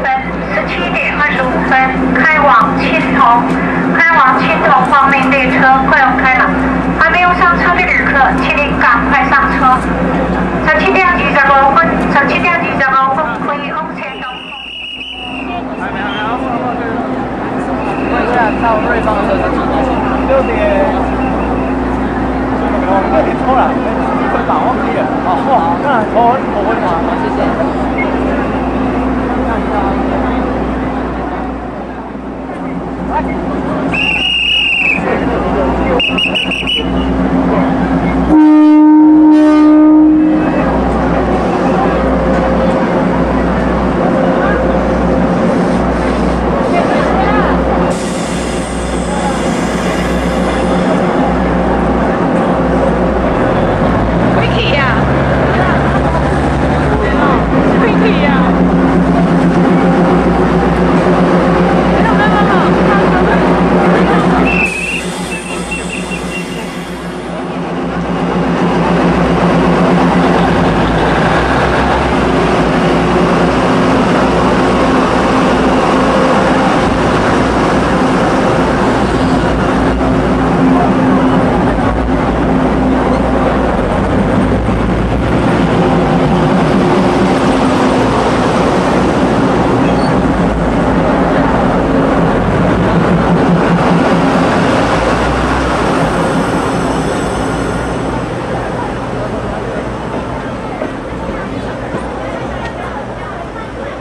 17点25分开往青铜，开往青铜方面列车快要开了，还没有上车的旅客，请您赶快上车。17点25分可以往前走。 还没，问一下到瑞芳的时候是几点 ？6点多了，1分吧，忘记了。好，那我问他， 谢谢。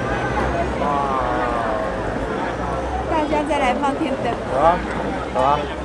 再来放天灯。 好啊，好啊。